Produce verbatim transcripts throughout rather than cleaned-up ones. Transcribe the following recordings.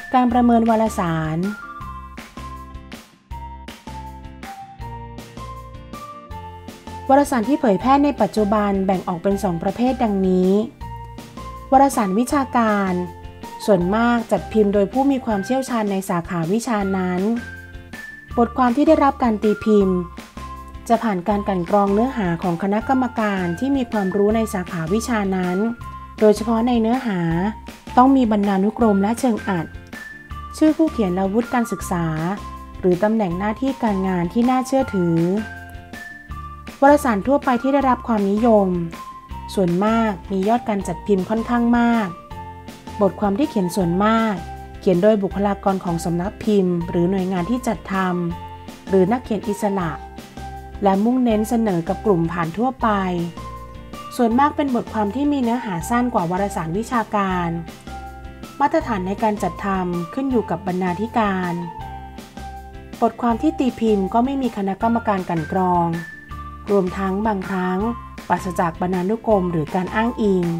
การประเมินวารสารวารสารที่เผยแพร่ในปัจจุบันแบ่งออกเป็นสองประเภทดังนี้วารสารวิชาการส่วนมากจัดพิมพ์โดยผู้มีความเชี่ยวชาญในสาขาวิชานั้นบทความที่ได้รับการตีพิมพ์จะผ่านการกลั่นกรองเนื้อหาของคณะกรรมการที่มีความรู้ในสาขาวิชานั้นโดยเฉพาะในเนื้อหาต้องมีบรรณานุกรมและเชิงอัดชื่อผู้เขียนและวุฒิการศึกษาหรือตำแหน่งหน้าที่การงานที่น่าเชื่อถือวารสารทั่วไปที่ได้รับความนิยมส่วนมากมียอดการจัดพิมพ์ค่อนข้างมากบทความที่เขียนส่วนมากเขียนโดยบุคลากรของสำนักพิมพ์หรือหน่วยงานที่จัดทำหรือนักเขียนอิสระและมุ่งเน้นเสนอกับกลุ่มผ่านทั่วไปส่วนมากเป็นบทความที่มีเนื้อหาสั้นกว่าวารสารวิชาการมาตรฐานในการจัดทำขึ้นอยู่กับบรรณาธิการบทความที่ตีพิมพ์ก็ไม่มีคณะกรรมการกลั่นกรองรวมทั้งบางครั้งปราศจากบรรณานุกรมหรือการอ้างอิง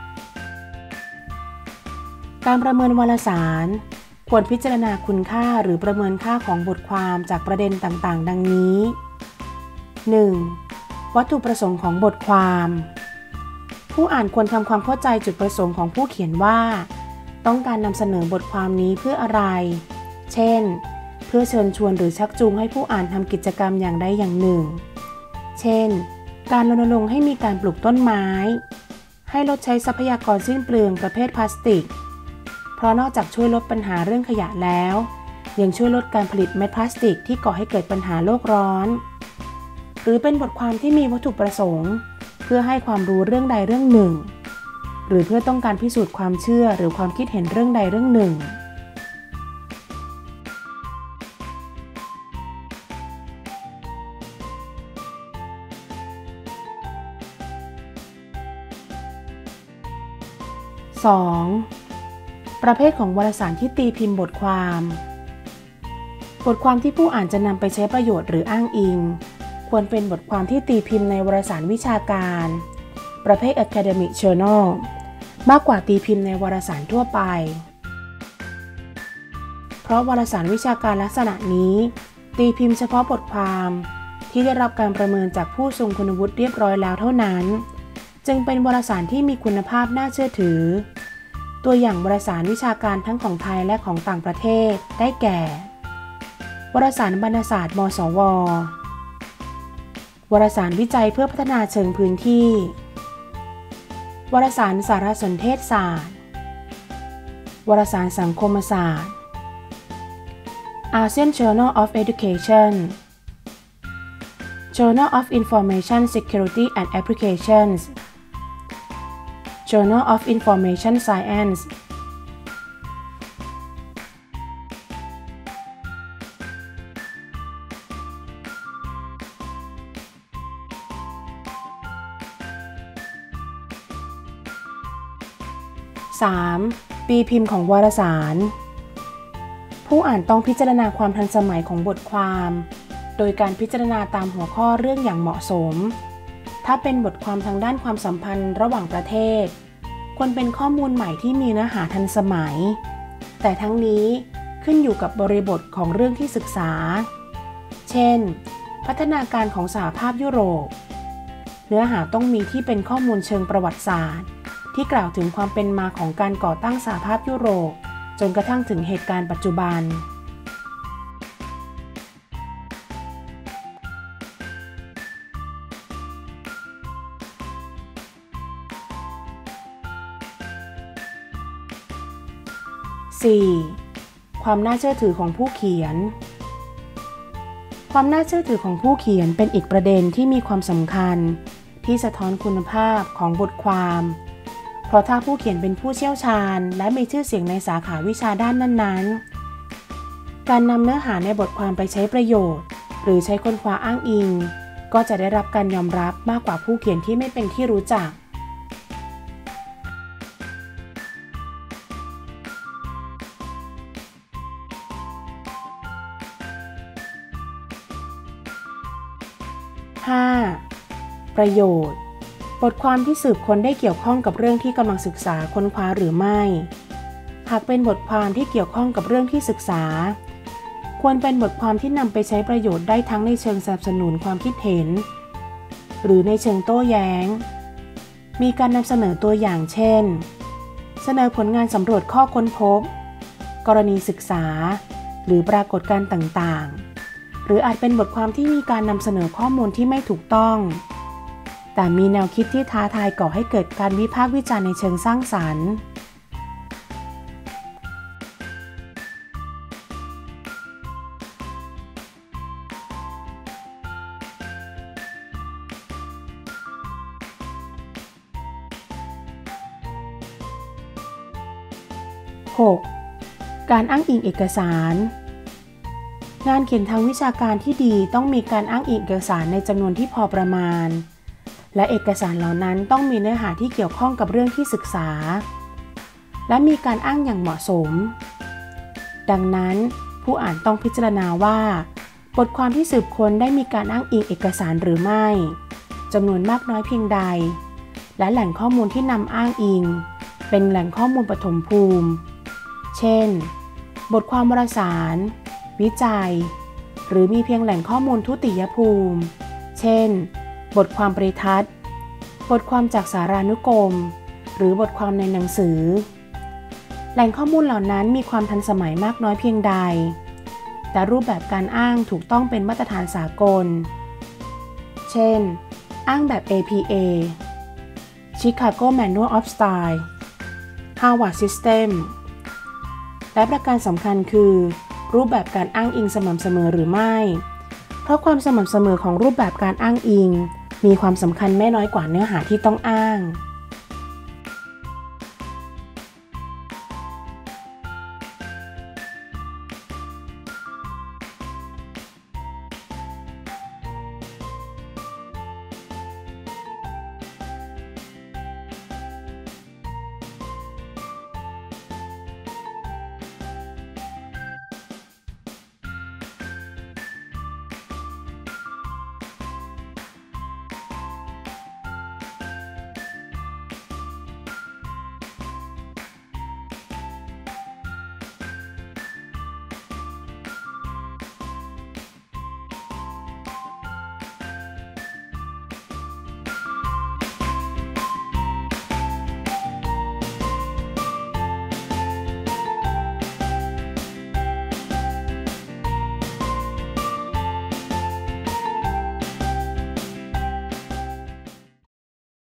การประเมินวารสารควรพิจารณาคุณค่าหรือประเมินค่าของบทความจากประเด็นต่างๆดังนี้ หนึ่ง. วัตถุประสงค์ของบทความผู้อ่านควรทำความเข้าใจจุดประสงค์ของผู้เขียนว่าต้องการนำเสนอบทความนี้เพื่ออะไรเช่นเพื่อเชิญชวนหรือชักจูงให้ผู้อ่านทำกิจกรรมอย่างใดอย่างหนึ่งเช่นการรณรงค์ให้มีการปลูกต้นไม้ให้ลดใช้ทรัพยากรสิ้นเปลืองประเภทพลาสติกเพราะนอกจากช่วยลดปัญหาเรื่องขยะแล้วยังช่วยลดการผลิตเม็ดพลาสติกที่ก่อให้เกิดปัญหาโลกร้อนหรือเป็นบทความที่มีวัตถุประสงค์เพื่อให้ความรู้เรื่องใดเรื่องหนึ่งหรือเพื่อต้องการพิสูจน์ความเชื่อหรือความคิดเห็นเรื่องใดเรื่องหนึ่งสอง. ประเภทของวารสารที่ตีพิมพ์บทความบทความที่ผู้อ่านจะนำไปใช้ประโยชน์หรืออ้างอิงควรเป็นบทความที่ตีพิมพ์ในวารสารวิชาการประเภท Academic Journal มากกว่าตีพิมพ์ในวารสารทั่วไปเพราะวารสารวิชาการลักษณะนี้ตีพิมพ์เฉพาะบทความที่ได้รับการประเมินจากผู้ทรงคุณวุฒิเรียบร้อยแล้วเท่านั้นจึงเป็นวารสารที่มีคุณภาพน่าเชื่อถือตัวอย่างวารสารวิชาการทั้งของไทยและของต่างประเทศได้แก่วารสารบรรณศาสตร์มศว.วารสารวิจัยเพื่อพัฒนาเชิงพื้นที่วารสารสารสนเทศศาสตร์วารสารสังคมศาสตร์ ASEAN Journal of Education Journal of Information Security and Applications Journal of Information Science สาม. ปีพิมพ์ของวารสารผู้อ่านต้องพิจารณาความทันสมัยของบทความโดยการพิจารณาตามหัวข้อเรื่องอย่างเหมาะสมถ้าเป็นบทความทางด้านความสัมพันธ์ระหว่างประเทศควรเป็นข้อมูลใหม่ที่มีเนื้อหาทันสมัยแต่ทั้งนี้ขึ้นอยู่กับบริบทของเรื่องที่ศึกษาเช่นพัฒนาการของสหภาพยุโรปเนื้อหาต้องมีที่เป็นข้อมูลเชิงประวัติศาสตร์ที่กล่าวถึงความเป็นมาของการก่อตั้งสหภาพยุโรปจนกระทั่งถึงเหตุการณ์ปัจจุบันสี่. ความน่าเชื่อถือของผู้เขียนความน่าเชื่อถือของผู้เขียนเป็นอีกประเด็นที่มีความสำคัญที่สะท้อนคุณภาพของบทความเพราะถ้าผู้เขียนเป็นผู้เชี่ยวชาญและมีชื่อเสียงในสาขาวิชาด้านนั้นๆการนำเนื้อหาในบทความไปใช้ประโยชน์หรือใช้ค้นคว้าอ้างอิงก็จะได้รับการยอมรับมากกว่าผู้เขียนที่ไม่เป็นที่รู้จัก ห้า. ประโยชน์บทความที่สืบค้นได้เกี่ยวข้องกับเรื่องที่กำลังศึกษาค้นคว้าหรือไม่หากเป็นบทความที่เกี่ยวข้องกับเรื่องที่ศึกษาควรเป็นบทความที่นำไปใช้ประโยชน์ได้ทั้งในเชิงสนับสนุนความคิดเห็นหรือในเชิงโต้แย้งมีการนำเสนอตัวอย่างเช่นเสนอผลงานสำรวจข้อค้นพบกรณีศึกษาหรือปรากฏการณ์ต่างๆหรืออาจเป็นบทความที่มีการนำเสนอข้อมูลที่ไม่ถูกต้องแต่มีแนวคิดที่ท้าทายก่อให้เกิดการวิพากษ์วิจารณ์ในเชิงสร้างสรรค์หกการอ้างอิงเอกสารงานเขียนทางวิชาการที่ดีต้องมีการอ้างอิงเอกสารในจำนวนที่พอประมาณและเอกสารเหล่านั้นต้องมีเนื้อหาที่เกี่ยวข้องกับเรื่องที่ศึกษาและมีการอ้างอย่างเหมาะสมดังนั้นผู้อ่านต้องพิจารณาว่าบทความที่สืบค้นได้มีการอ้างอิงเอกสารหรือไม่จำนวนมากน้อยเพียงใดและแหล่งข้อมูลที่นำอ้างอิงเป็นแหล่งข้อมูลปฐมภูมิเช่นบทความวารสารวิจัยหรือมีเพียงแหล่งข้อมูลทุติยภูมิเช่นบทความปริทัศน์บทความจากสารานุกรมหรือบทความในหนังสือแหล่งข้อมูลเหล่านั้นมีความทันสมัยมากน้อยเพียงใดแต่รูปแบบการอ้างถูกต้องเป็นมาตรฐานสากลเช่นอ้างแบบ เอ พี เอ Chicago Manual of Style Harvard Systemและประการสำคัญคือรูปแบบการอ้างอิงสม่ำเสมอหรือไม่เพราะความสม่ำเสมอของรูปแบบการอ้างอิงมีความสำคัญไม่น้อยกว่าเนื้อหาที่ต้องอ้าง